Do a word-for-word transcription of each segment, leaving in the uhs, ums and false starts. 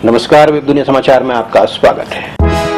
नमस्कार, वेब दुनिया समाचार में आपका स्वागत है।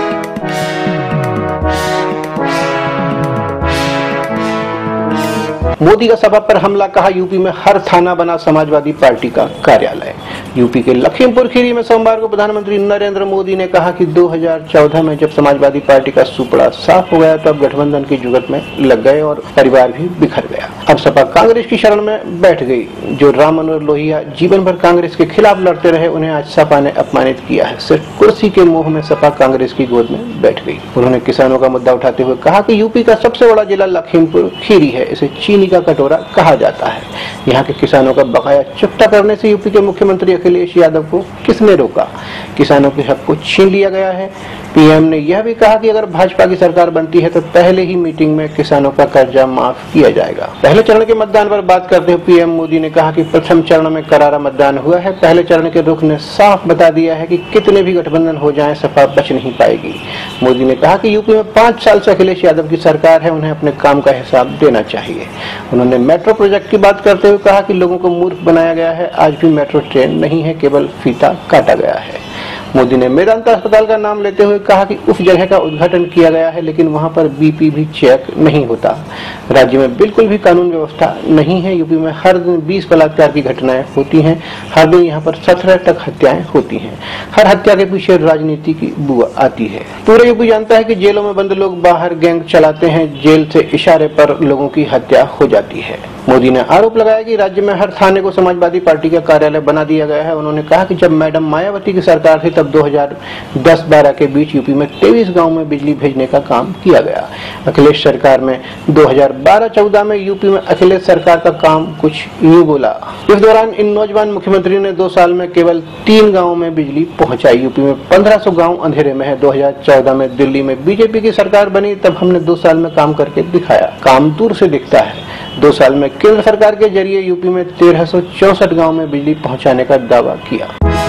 मोदी का सभा पर हमला, कहा यूपी में हर थाना बना समाजवादी पार्टी का कार्यालय। यूपी के लखीमपुर खीरी में सोमवार को प्रधानमंत्री नरेंद्र मोदी ने कहा कि दो हज़ार चौदह में जब समाजवादी पार्टी का सुपड़ा साफ हो गया तो अब गठबंधन की जुगत में लग गए और परिवार भी बिखर गया। अब सपा कांग्रेस की शरण में बैठ गई। जो राम मनोहर लोहिया जीवन भर कांग्रेस के खिलाफ लड़ते रहे, उन्हें आज सपा ने अपमानित किया है। सिर्फ कुर्सी के मोह में सपा कांग्रेस की गोद में बैठ गई। उन्होंने किसानों का मुद्दा उठाते हुए कहा कि यूपी का सबसे बड़ा जिला लखीमपुर खीरी है, इसे चीनी का कटोरा कहा जाता है। यहाँ के किसानों का बकाया चुकता करने से यूपी के मुख्यमंत्री अखिलेश यादव को किसने रोका? किसानों के हक को छीन लिया गया है। पीएम ने यह भी कहा कि अगर भाजपा की सरकार बनती है तो पहले ही मीटिंग में किसानों का कर्जा माफ किया जाएगा। पहले चरण के मतदान पर बात करते हुए पीएम मोदी ने कहा कि प्रथम चरण में करारा मतदान हुआ है। पहले चरण के रुख ने साफ बता दिया है कि कितने भी गठबंधन हो जाएं, सपा बच नहीं पाएगी। मोदी ने कहा कि यूपी में पांच साल से अखिलेश यादव की सरकार है, उन्हें अपने काम का हिसाब देना चाहिए। उन्होंने मेट्रो प्रोजेक्ट की बात करते हुए कहा कि लोगों को मूर्ख बनाया गया है। आज भी मेट्रो ट्रेन नहीं है, केवल फीता काटा गया है। मोदी ने मेदांता अस्पताल का नाम लेते हुए कहा कि उस जगह का उद्घाटन किया गया है, लेकिन वहां पर बीपी भी चेक नहीं होता। राज्य में बिल्कुल भी कानून व्यवस्था नहीं है। यूपी में हर दिन बीस बलात्कार की घटनाएं होती हैं। हर दिन यहाँ पर सत्रह तक हत्याएं होती हैं। हर हत्या के पीछे राजनीति की बुआ आती है। पूरा यूपी जानता है कि जेलों में बंद लोग बाहर गैंग चलाते हैं। जेल से इशारे पर लोगों की हत्या हो जाती है। मोदी ने आरोप लगाया कि राज्य में हर थाने को समाजवादी पार्टी का कार्यालय बना दिया गया है। उन्होंने कहा कि जब मैडम मायावती की सरकार थी तब दो हज़ार दस बारह के बीच यूपी में तेईस गांव में बिजली भेजने का काम किया गया। अखिलेश सरकार में दो हज़ार बारह चौदह में यूपी में अखिलेश सरकार का काम कुछ यूं बोला। इस दौरान इन नौजवान मुख्यमंत्री ने दो साल में केवल तीन गाँव में बिजली पहुंचाई। यूपी में पंद्रह सौ गाँव अंधेरे में है। दो हज़ार चौदह में दिल्ली में बीजेपी की सरकार बनी, तब हमने दो साल में काम करके दिखाया। काम दूर से दिखता है। दो साल में केंद्र सरकार के जरिए यूपी में तेरह सौ चौसठ गाँव में बिजली पहुंचाने का दावा किया।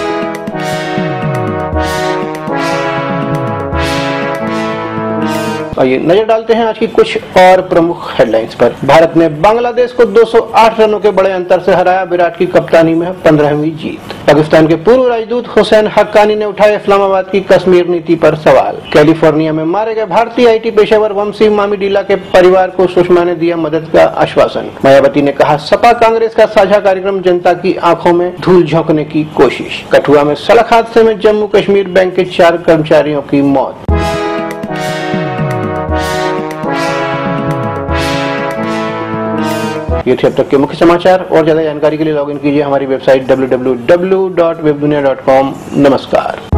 आइए नजर डालते हैं आज की कुछ और प्रमुख हेडलाइंस पर। भारत ने बांग्लादेश को दो सौ आठ रनों के बड़े अंतर से हराया। विराट की कप्तानी में पंद्रहवीं जीत। पाकिस्तान के पूर्व राजदूत हुसैन हक्कानी ने उठाया इस्लामाबाद की कश्मीर नीति पर सवाल। कैलिफोर्निया में मारे गए भारतीय आईटी पेशेवर वंशी मामिडीला के परिवार को सुषमा ने दिया मदद का आश्वासन। मायावती ने कहा सपा कांग्रेस का साझा कार्यक्रम जनता की आंखों में धूल झोंकने की कोशिश। कठुआ में सड़क हादसे में जम्मू कश्मीर बैंक के चार कर्मचारियों की मौत। ये थे अब तक के मुख्य समाचार। और ज्यादा जानकारी के लिए लॉगिन कीजिए हमारी website W W W dot Webdunia dot com. नमस्कार।